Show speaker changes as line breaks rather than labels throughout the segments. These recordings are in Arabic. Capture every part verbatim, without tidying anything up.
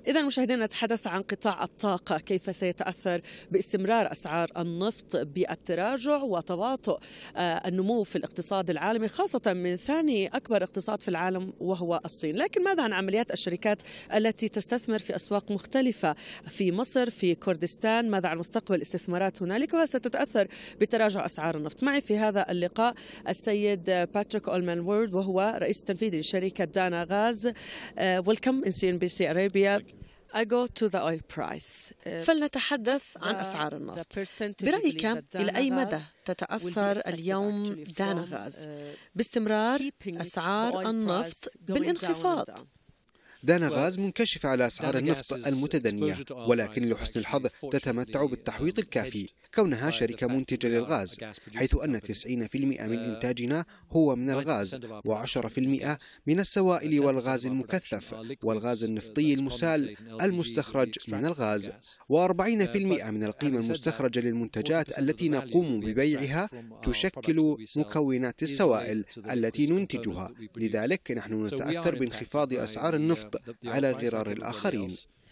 إذا مشاهدينا نتحدث عن قطاع الطاقة، كيف سيتأثر باستمرار أسعار النفط بالتراجع وتباطؤ النمو في الاقتصاد العالمي، خاصة من ثاني أكبر اقتصاد في العالم وهو الصين. لكن ماذا عن عمليات الشركات التي تستثمر في أسواق مختلفة في مصر، في كردستان؟ ماذا عن مستقبل الاستثمارات هنالك وستتأثر بتراجع أسعار النفط؟ معي في هذا اللقاء السيد باتريك أولمان وورد، وهو رئيس التنفيذي لشركة دانا غاز. Welcome in C N B C Arabia. I go to the oil price. فلنتحدث عن أسعار النفط. برأيك إلى أي مدى تتأثر اليوم دانا غاز باستمرار أسعار النفط بالانخفاض؟
دانا غاز منكشفة على أسعار النفط المتدنية، ولكن لحسن الحظ تتمتع بالتحويط الكافي كونها شركة منتجة للغاز، حيث أن تسعين بالمئة من إنتاجنا هو من الغاز، وعشرة بالمئة من السوائل والغاز المكثف والغاز النفطي المسال المستخرج من الغاز، وأربعين بالمئة من القيمة المستخرجة للمنتجات التي نقوم ببيعها تشكل مكونات السوائل التي ننتجها. لذلك نحن نتأثر بانخفاض أسعار النفط على غرار الآخرين.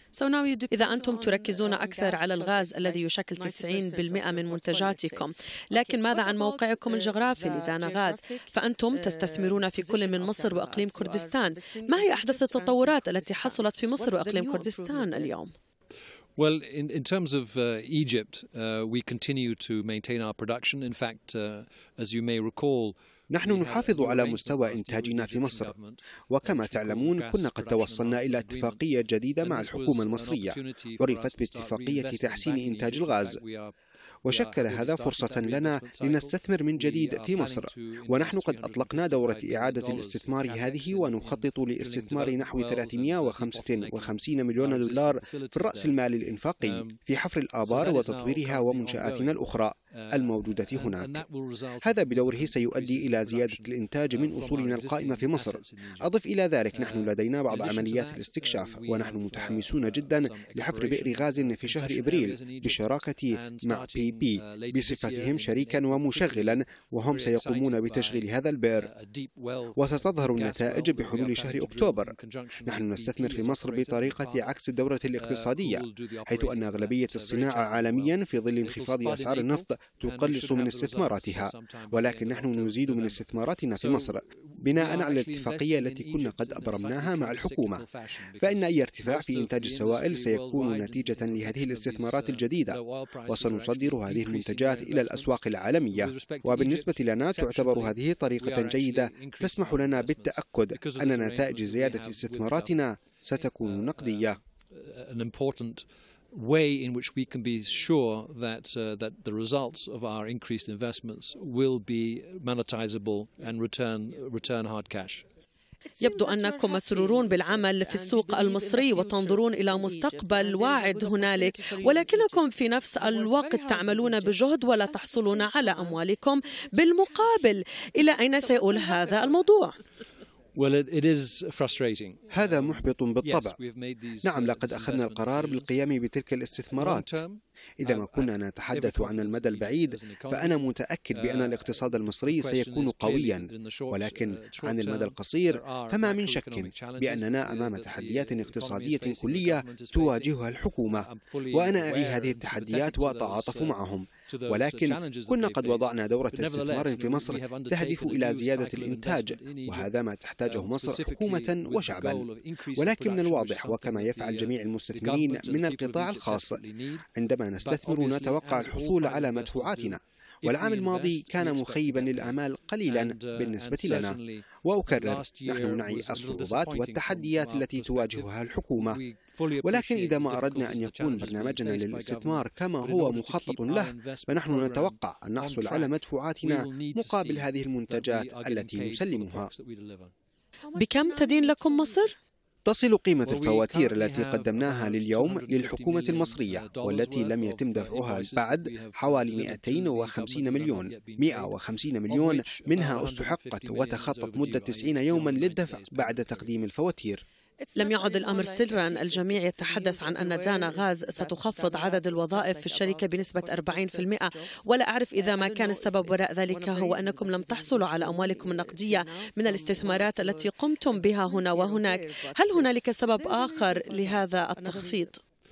إذا أنتم تركزون أكثر على الغاز الذي يشكل تسعين بالمئة من منتجاتكم، لكن ماذا عن موقعكم الجغرافي لدانا غاز؟ فأنتم تستثمرون في كل من مصر وأقليم كردستان. ما هي أحدث التطورات التي حصلت في مصر وأقليم كردستان اليوم؟
Well, in, in terms of uh, Egypt, uh, we continue to maintain our production. In fact, uh, as you may recall,
نحن نحافظ على مستوى إنتاجنا في مصر، وكما تعلمون كنا قد توصلنا إلى اتفاقية جديدة مع الحكومة المصرية عرفت باتفاقية تحسين إنتاج الغاز، وشكل هذا فرصة لنا لنستثمر من جديد في مصر. ونحن قد أطلقنا دورة إعادة الاستثمار هذه، ونخطط لاستثمار نحو ثلاثمئة وخمسة وخمسين مليون دولار في الرأس المال الإنفاقي في حفر الآبار وتطويرها ومنشآتنا الأخرى الموجودة هناك. هذا بدوره سيؤدي إلى زيادة الإنتاج من أصولنا القائمة في مصر. أضف إلى ذلك نحن لدينا بعض عمليات الاستكشاف، ونحن متحمسون جدا لحفر بئر غاز في شهر إبريل بالشراكة مع بي بي بصفتهم شريكا ومشغلا، وهم سيقومون بتشغيل هذا البئر، وستظهر النتائج بحلول شهر أكتوبر. نحن نستثمر في مصر بطريقة عكس الدورة الاقتصادية، حيث أن أغلبية الصناعة عالميا في ظل انخفاض أسعار النفط تقلص من استثماراتها، ولكن نحن نزيد من استثماراتنا في مصر بناء على الاتفاقية التي كنا قد أبرمناها مع الحكومة. فإن أي ارتفاع في إنتاج السوائل سيكون نتيجة لهذه الاستثمارات الجديدة، وسنصدر هذه المنتجات إلى الأسواق العالمية. وبالنسبة لنا تعتبر هذه طريقة جيدة تسمح لنا بالتأكد أن نتائج زيادة استثماراتنا ستكون نقدية.
way in which we can be sure that uh, that the results of our increased investments will be monetizable and return return hard cash.
يبدو أنكم مسرورون بالعمل في السوق المصري وتنظرون إلى مستقبل واعد هنالك، ولكنكم في نفس الوقت تعملون بجهد ولا تحصلون على أموالكم بالمقابل. إلى أين سيؤول هذا الموضوع؟
Well, it, it is frustrating.
هذا محبط بالطبع. نعم، لقد أخذنا القرار بالقيام بتلك الاستثمارات. إذا ما كنا نتحدث عن المدى البعيد فأنا متأكد بأن الاقتصاد المصري سيكون قويا، ولكن عن المدى القصير فما من شك بأننا أمام تحديات اقتصادية كلية تواجهها الحكومة، وأنا أعي هذه التحديات وأتعاطف معهم. ولكن كنا قد وضعنا دورة استثمار في مصر تهدف إلى زيادة الإنتاج، وهذا ما تحتاجه مصر حكومة وشعبا. ولكن من الواضح، وكما يفعل جميع المستثمرين من القطاع الخاص، عندما نستثمر نتوقع الحصول على مدفوعاتنا، والعام الماضي كان مخيبا للآمال قليلا بالنسبة لنا. وأكرر، نحن نعي الصعوبات والتحديات التي تواجهها الحكومة، ولكن إذا ما أردنا أن يكون برنامجنا للاستثمار كما هو مخطط له، فنحن نتوقع أن نحصل على مدفوعاتنا مقابل هذه المنتجات التي نسلمها.
بكم تدين لكم مصر؟
تصل قيمة الفواتير التي قدمناها لليوم للحكومة المصرية والتي لم يتم دفعها بعد حوالي مئتين وخمسين مليون. مئة وخمسين مليون منها استحقت وتخطت مدة تسعين يوما للدفع بعد تقديم الفواتير.
لم يعد الأمر سرا، الجميع يتحدث عن أن دانا غاز ستخفض عدد الوظائف في الشركة بنسبة أربعين بالمئة، ولا أعرف إذا ما كان السبب وراء ذلك هو أنكم لم تحصلوا على أموالكم النقدية من الاستثمارات التي قمتم بها هنا وهناك. هل هنالك سبب آخر لهذا التخفيض؟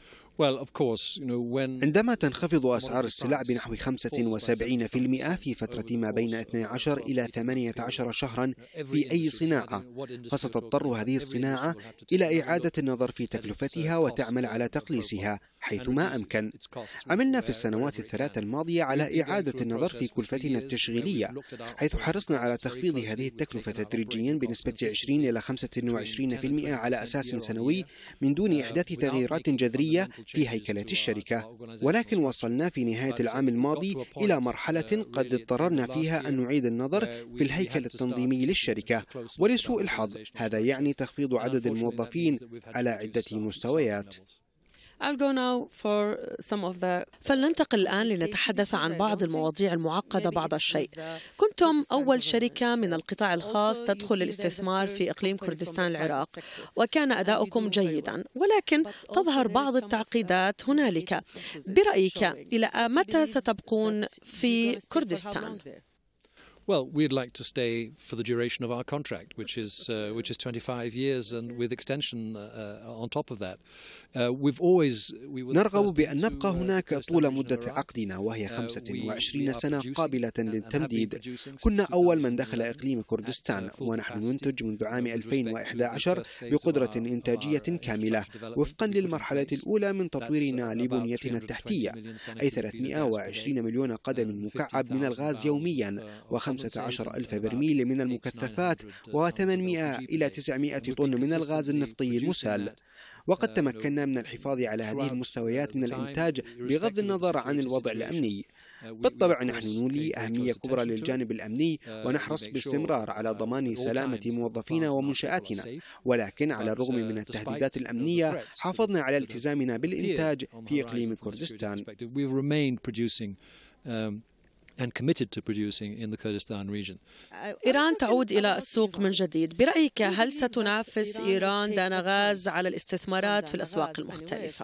عندما تنخفض أسعار السلع بنحو خمسة وسبعين بالمئة في فترة ما بين اثني عشر إلى ثمانية عشر شهرا في أي صناعة، فستضطر هذه الصناعة إلى إعادة النظر في تكلفتها وتعمل على تقليصها حيثما أمكن. عملنا في السنوات الثلاث الماضية على إعادة النظر في كلفتنا التشغيلية، حيث حرصنا على تخفيض هذه التكلفة تدريجيا بنسبة عشرين إلى خمسة وعشرين بالمئة على أساس سنوي من دون إحداث تغييرات جذرية في هيكلة الشركة. ولكن وصلنا في نهاية العام الماضي إلى مرحلة قد اضطررنا فيها أن نعيد النظر في الهيكل التنظيمي للشركة، ولسوء الحظ هذا يعني تخفيض عدد الموظفين على عدة مستويات.
I'll go now for some of the... فلننتقل الآن لنتحدث عن بعض المواضيع المعقدة بعض الشيء. كنتم أول شركة من القطاع الخاص تدخل الاستثمار في إقليم كردستان العراق، وكان أداؤكم جيدا، ولكن تظهر بعض التعقيدات هنالك. برأيك إلى متى ستبقون في كردستان؟
Well, we'd like to stay for the duration of our contract, which is uh, which is twenty-five years, and with extension uh, on top of that. Uh, we've always we were
نرغب بأن نبقى هناك طول مدة عقدنا، وهي خمسة وعشرين سنة قابلة للتمديد. كنا أول من دخل إقليم كردستان، ونحن ننتج منذ عام ألفين وإحدى عشر بقدرة إنتاجية كاملة وفقا للمرحلة الأولى من تطويرنا لبنيتنا التحتية، أي ثلاثمئة وعشرين مليون قدم مكعب من الغاز يوميا، وخمسة عشر ألف برميل من المكثفات، وثمانمئة إلى تسعمئة طن من الغاز النفطي المسال. وقد تمكنا من الحفاظ على هذه المستويات من الإنتاج بغض النظر عن الوضع الأمني. بالطبع نحن نولي أهمية كبرى للجانب الأمني، ونحرص باستمرار على ضمان سلامة موظفينا ومنشآتنا، ولكن على الرغم من التهديدات الأمنية حافظنا على التزامنا بالإنتاج في إقليم كردستان.
and committed to producing in the Kurdistan region.
إيران تعود إلى السوق من جديد. برأيك هل ستنافس إيران دانا غاز على الاستثمارات في الأسواق المختلفة؟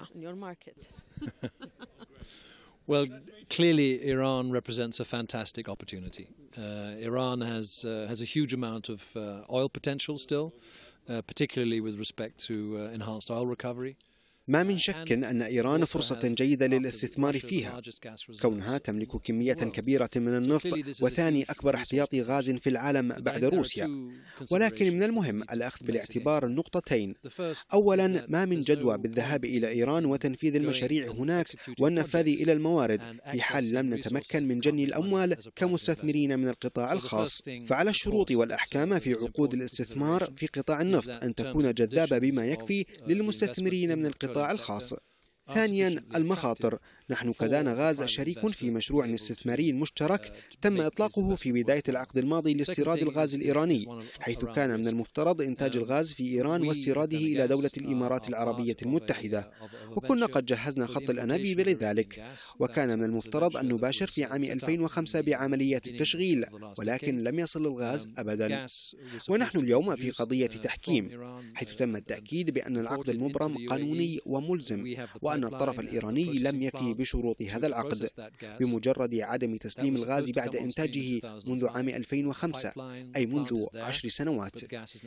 Well, clearly Iran represents a fantastic opportunity. Uh, Iran has uh, has a huge amount of uh, oil potential still, uh, particularly with respect to uh, enhanced oil recovery.
ما من شك أن إيران فرصة جيدة للاستثمار فيها، كونها تملك كمية كبيرة من النفط وثاني أكبر احتياطي غاز في العالم بعد روسيا. ولكن من المهم الأخذ بالاعتبار النقطتين: أولا، ما من جدوى بالذهاب إلى إيران وتنفيذ المشاريع هناك والنفاذ إلى الموارد في حال لم نتمكن من جني الأموال كمستثمرين من القطاع الخاص. فعلى الشروط والأحكام في عقود الاستثمار في قطاع النفط أن تكون جذابة بما يكفي للمستثمرين من القطاع الخاص. ثانيا، المخاطر. نحن كدانا غاز شريك في مشروع استثماري مشترك تم إطلاقه في بداية العقد الماضي لاستيراد الغاز الإيراني، حيث كان من المفترض إنتاج الغاز في إيران واستيراده إلى دولة الإمارات العربية المتحدة، وكنا قد جهزنا خط الأنابيب لذلك، وكان من المفترض أن نباشر في عام ألفين وخمسة بعملية التشغيل، ولكن لم يصل الغاز أبدا. ونحن اليوم في قضية تحكيم، حيث تم التأكيد بأن العقد المبرم قانوني وملزم، وأن الطرف الإيراني لم يفي بشروط هذا العقد بمجرد عدم تسليم الغاز بعد إنتاجه منذ عام ألفين وخمسة، أي منذ عشر سنوات.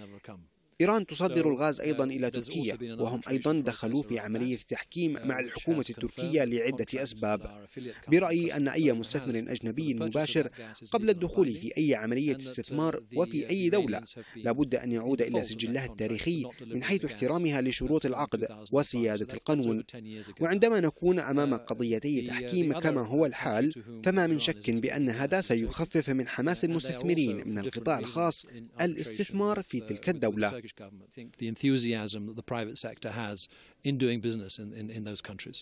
إيران تصدر الغاز أيضا إلى تركيا، وهم أيضا دخلوا في عملية تحكيم مع الحكومة التركية لعدة أسباب. برأيي أن أي مستثمر أجنبي مباشر قبل الدخول في أي عملية استثمار وفي أي دولة لابد أن يعود إلى سجلها التاريخي من حيث احترامها لشروط العقد وسيادة القانون. وعندما نكون أمام قضيتي تحكيم كما هو الحال، فما من شك بأن هذا سيخفف من حماس المستثمرين من القطاع الخاص الاستثمار في تلك الدولة.
government. I think the enthusiasm that the private sector has in doing business in, in, in those countries.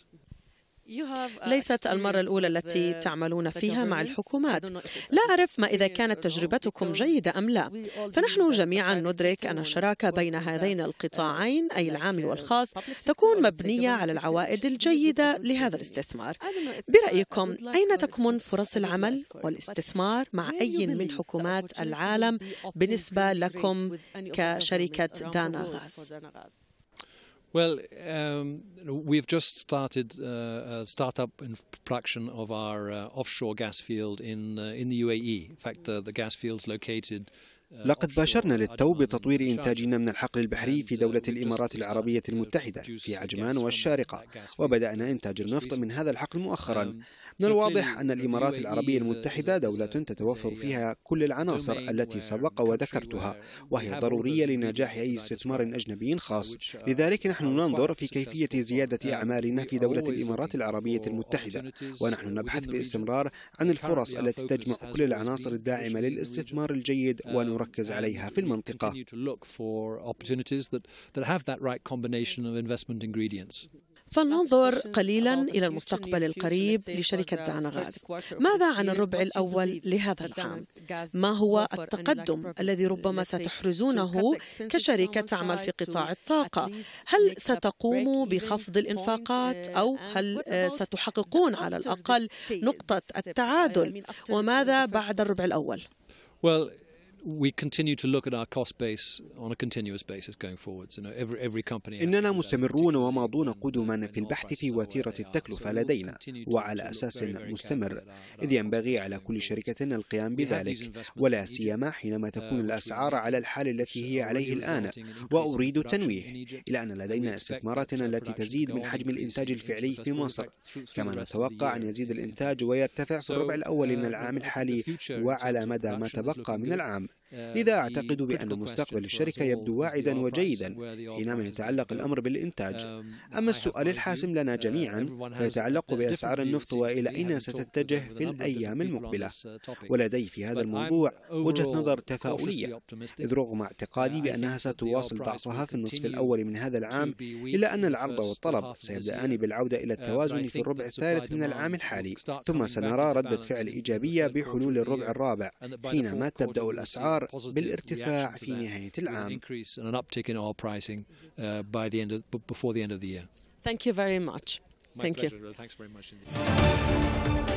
ليست المرة الأولى التي تعملون فيها مع الحكومات. لا أعرف ما إذا كانت تجربتكم جيدة أم لا، فنحن جميعا ندرك أن الشراكة بين هذين القطاعين أي العام والخاص تكون مبنية على العوائد الجيدة لهذا الاستثمار. برأيكم أين تكمن فرص العمل والاستثمار مع أي من حكومات العالم بالنسبة لكم كشركة دانا غاز؟
Well, um, we've just started uh, a startup in production of our uh, offshore gas field in uh, in the U A E. In fact, the, the gas field's located.
لقد باشرنا للتو بتطوير إنتاجنا من الحقل البحري في دولة الإمارات العربية المتحدة في عجمان والشارقة، وبدأنا إنتاج النفط من هذا الحقل مؤخرا. من الواضح أن الإمارات العربية المتحدة دولة تتوفر فيها كل العناصر التي سبق وذكرتها، وهي ضرورية لنجاح أي استثمار أجنبي خاص. لذلك نحن ننظر في كيفية زيادة أعمالنا في دولة الإمارات العربية المتحدة، ونحن نبحث باستمرار عن الفرص التي تجمع كل العناصر الداعمة للاستثمار الجيد ونركز عليها في المنطقة.
فلننظر قليلا إلى المستقبل القريب لشركة دانا غاز. ماذا عن الربع الأول لهذا العام؟ ما هو التقدم الذي ربما ستحرزونه كشركة تعمل في قطاع الطاقة؟ هل ستقوموا بخفض الإنفاقات أو هل ستحققون على الأقل نقطة التعادل؟ وماذا بعد الربع الأول؟
Well, we continue to look at our cost base on a continuous basis going forward. So, you know, every every company.
إننا مستمرون وماضون قدما في البحث في وتيرة التكلفة لدينا وعلى أساس مستمر، إذ ينبغي على كل شركة القيام بذلك، ولا سيما حينما تكون الأسعار على الحال التي هي عليه الآن. وأريد التنويه إلى أن لدينا استثماراتنا التي تزيد من حجم الإنتاج الفعلي في مصر، كما نتوقع أن يزيد الإنتاج ويرتفع في الربع الأول من العام الحالي وعلى مدى ما تبقى من العام. لذا أعتقد بأن مستقبل الشركة يبدو واعدا وجيدا حينما يتعلق الأمر بالإنتاج. أما السؤال الحاسم لنا جميعا فيتعلق بأسعار النفط وإلى أين ستتجه في الأيام المقبلة، ولدي في هذا الموضوع وجهة نظر تفاؤلية، إذ رغم اعتقادي بأنها ستواصل ضعفها في النصف الأول من هذا العام، إلا أن العرض والطلب سيبدأان بالعودة إلى التوازن في الربع الثالث من العام الحالي، ثم سنرى ردة فعل إيجابية بحلول الربع الرابع حينما تبدأ الأسعار بالارتفاع في نهاية العام.
Thank you very much.
Thank you. Thanks very much indeed.